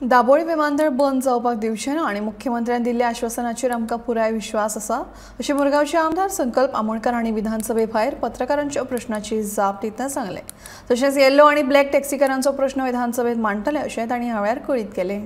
दाबोळी विमानतळ बंद जावपाक दिवचे ना आणि मुख्यमंत्र्यांनी दिल्ल्या आश्वासनाचेर आमकां पुराय विश्वास आसा अशें मुरगांवचे आमदार संकल्प आमोणकर हांणी विधानसभे भायर पत्रकारांच्या प्रश्नाची जाप दितना सांगले। तशेंच येल्लो आणि ब्लॅक टॅक्सीकारांचो प्रश्न विधानसभेत मांडटले अशें तांणी ह्या वेळार कळीत केलें।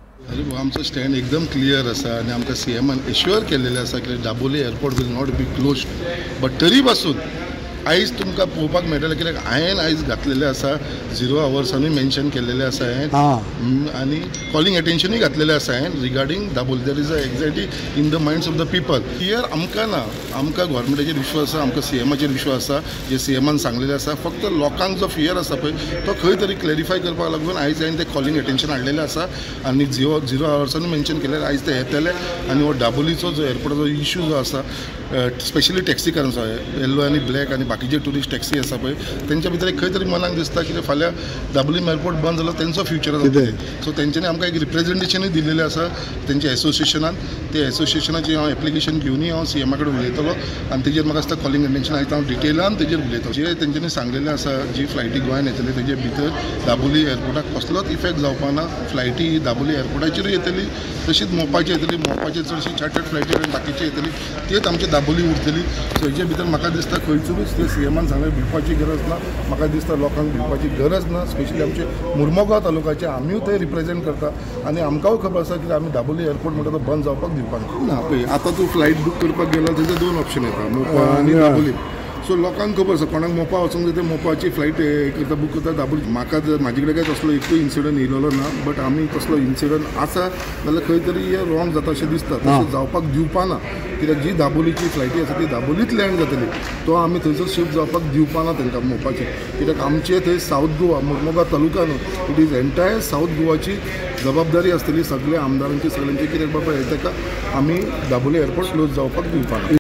आमचो स्टँड एकदम क्लियर आसा आणि आमकां सीएमान एश्युअर केलेले आसा की Dabolim airport will not be closed. But तरी पासून आयज तुमकां पळोवपाक मेळटलें कित्याक हांवें आयज घातलेलें आसा 0 आवर्सांनी मेन्शन केलेलें आसा हांवें आनी कॉलिंग अटेन्शनूय घातलेलें आसा हांवें regarding Dabolim. There is a exactly in the minds of the people here आमकां ना, आमकां गव्हर्मेंटाचेर विश्वास आसा, आमकां सीएमाचेर विश्वास आसा। जे सीएमान सांगलेलें आसा फक्त लोकांक जो फियर आसा पळय तो खंय तरी क्लॅरिफाय करपाक लागून आयज हांवें तें कॉलिंग अटेन्शन हाडलेलें आसा आनी 0 आवर्सांनी मेन्शन केलेलें आयज ते येतले आनी हो दाबोलीचो जो एअरपोर्टाचो इश्यू जो आसा स्पेशली टॅक्सीकारांचो येल्लो आनी ब्लॅक आनी बाकीचे टुरिस्ट टॅक्सी आसा पळय तेंच्या भितर खंय तरी मनाक दिसता की फाल्यां दाबोलीम एअरपोर्ट बंद जालो तेंचो फ्युचर जातलें। सो तेंच्यांनी आमकां एक रिप्रेझेंटेशनूय दिलेलें आसा तेंच्या एसोसिएशनान। ते एसोसिएशनाचें हांव एप्लिकेशन घेवनूय हांव सीएमा कडेन उलयतलो आनी तेजेर म्हाका दिसता कॉलिंग अटेन्शन आयज हांव डिटेलान तेजेर उलयतलो। जे तेंच्यांनी सांगलेलें आसा जी फ्लायटी गोंयान येतली तेजे भितर दाबोली एअरपोर्टाक कसलोच इफेक्ट जावपा ना। फ्लायटी दाबोली एअरपोर्टाचेरूय येतली तशीच मोपाची येतली, मोपाचेर चडशी चार्टर्ड फ्लायटी आनी बाकीचे येतली तेच आमची दाबोली उरतली। सो हेजे भितर म्हाका दिसता खंयचूच ते सीएमान सांगलें भिवपाची गरज ना। म्हाका दिसता लोकांक भिवपाची गरज ना। स्पेशली आमचे मुर्मुगांव तालुक्याचे आमीय थंय रिप्रेझेंट करता आनी आमकांय खबर आसा की आमी दाबोली एअरपोर्ट म्हणटा तो बंद जावपाक दिवपाक ना। पळय आतां तूं फ्लायट बूक करपाक गेलो तेजे 2 ऑप्शन येता, मोपा आनी दाबोली। सो लोकांक खबर आसा कोणाक मोपा वचूंक जाय ते मोपाची फ्लायट करता बूक करता दाबोली। म्हाका जर म्हाजे कडेन काय तसलो एकूय इन्सिडंट येयलेलो ना, बट आमी तसलो इन्सिडंट आसा जाल्यार खंय तरी हे रॉंग जाता अशें दिसता। तशें जावपाक दिवपा ना कित्याक जी दाबोलीची फ्लायटी आसा ती दाबोलीत लँड जातली, तो आमी थंयसर शिफ्ट जावपाक दिवपा ना तेंकां मोपाची। कित्याक आमचे थंय सावथ गोवा मुर्मुगांव तालुका न्हू, इट इज एंटायर सावथ गोवाची जबाबदारी आसतली सगळ्या आमदारांची सगळ्यांची। कित्याक बाबा हे ताका आमी दाबोली एअरपोर्ट क्लोज जावपाक दिवपा ना।